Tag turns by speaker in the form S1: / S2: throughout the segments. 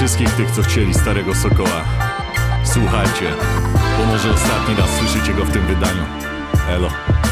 S1: wszystkich tych, co chcieli Starego Sokoła. Słuchajcie, bo może ostatni raz słyszycie go w tym wydaniu. Elo.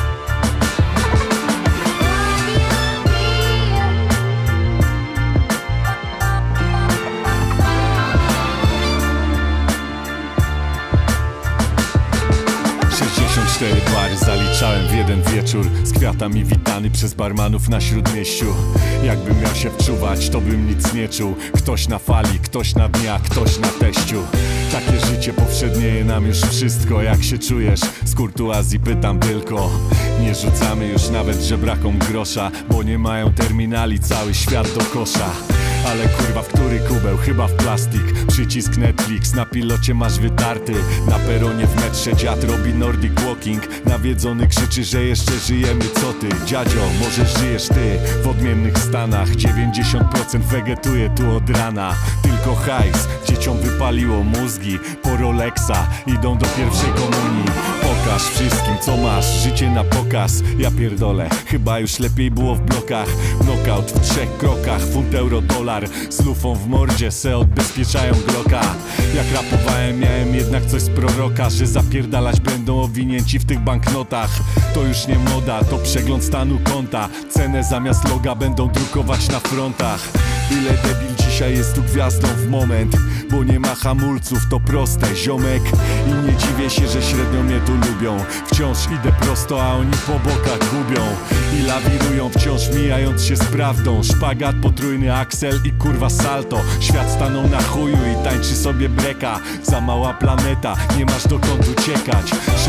S1: Bary zaliczałem w jeden wieczór, z kwiatami witany przez barmanów na Śródmieściu. Jakbym miał się wczuwać, to bym nic nie czuł. Ktoś na fali, ktoś na dnia, ktoś na teściu. Takie życie powszednieje nam już wszystko. Jak się czujesz? Z kurtuazji pytam tylko. Nie rzucamy już nawet żebrakom grosza, bo nie mają terminali, cały świat do kosza. Ale kurwa, w który kubeł? Chyba w plastik. Przycisk Netflix, na pilocie masz wytarty. Na peronie w metrze dziad robi Nordic Walking. Nawiedzony krzyczy, że jeszcze żyjemy, co ty? Dziadzio, może żyjesz ty w odmiennych stanach. 90% wegetuje tu od rana. Tylko hajs, dzieciom wypaliło mózgi. Po Rolexa idą do pierwszej komunii. Pokaż wszystkim, co masz, życie na pokaz. Ja pierdolę, chyba już lepiej było w blokach. Knockout w 3 krokach, funt euro dolar. Z lufą w mordzie se odbezpieczają Glocka. Jak rapowałem, miałem jednak coś z proroka, że zapierdalać będą owinięci w tych banknotach. To już nie moda, to przegląd stanu konta. Cenę zamiast loga będą drukować na frontach. Byle debil dzisiaj jest tu gwiazdą w moment, bo nie ma hamulców, to proste, ziomek. I nie dziwię się, że średnio mnie tu lubią. Wciąż idę prosto, a oni po bokach gubią. I lawirują wciąż, mijając się z prawdą. Szpagat, potrójny aksel i kurwa salto. Świat stanął na chuju i tańczy sobie breka. Za mała planeta, nie masz dokąd uciekać.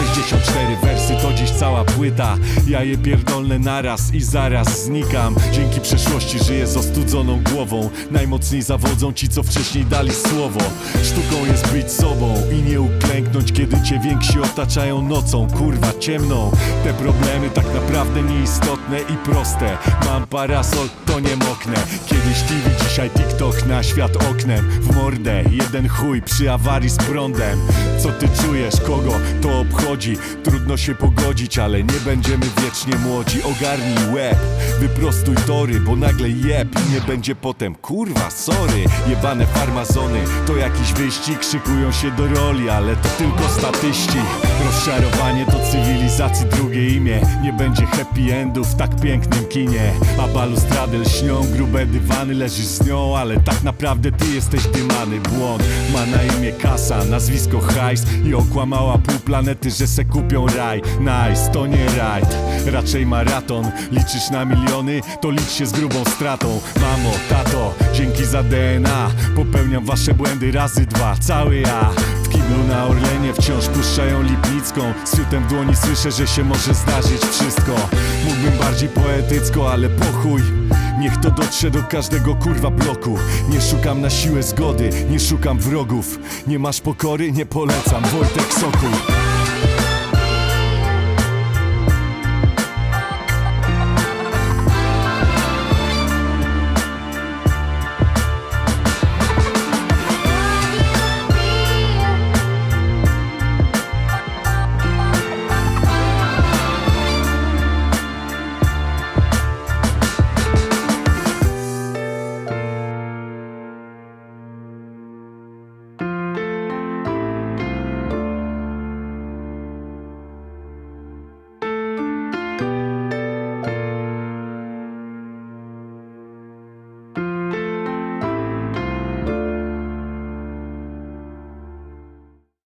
S1: 64 wersy to dziś cała płyta. Ja je pierdolnę naraz i zaraz znikam. Dzięki przeszłości żyję z ostudzoną głową. Najmocniej zawodzą ci, co wcześniej dali słowo. Sztuką jest być sobą i nie uklęknąć, kiedy cię więksi otaczają nocą, kurwa ciemną. Te problemy tak naprawdę nieistotne i proste. Mam parasol, to nie moknę. Kiedyś TV, dzisiaj TikTok, na świat oknem. W mordę, jeden chuj przy awarii z prądem. Co ty czujesz, kogo to obchodzi? Trudno się pogodzić, ale nie będziemy wiecznie młodzi. Ogarnij łeb, wyprostuj tory, bo nagle jeb i nie będzie potem kurwa, sorry. Jebane farmazony, to jakiś wyścig. Szykują się do roli, ale to tylko statyści. Rozczarowanie to cywilizacji drugie imię. Nie będzie happy endów w tak pięknym kinie. A balustrady lśnią, grube dywany. Leżysz z nią, ale tak naprawdę ty jesteś dymany. Błąd ma na imię kasa, nazwisko hajs. I okłamała pół planety, że se kupią raj. Nice, to nie rajd, raczej maraton. Liczysz na miliony, to licz się z grubą stratą. Mamo, tato, dzięki za DNA. Popełniam wasze błędy razy dwa, cały ja. W kiblu na Orlenie wciąż puszczają Lipnicką. Z fiutem w dłoni słyszę, że się może zdarzyć wszystko. Mógłbym bardziej poetycko, ale po chuj. Niech to dotrze do każdego kurwa bloku. Nie szukam na siłę zgody, nie szukam wrogów. Nie masz pokory? Nie polecam, Wojtek Sokół.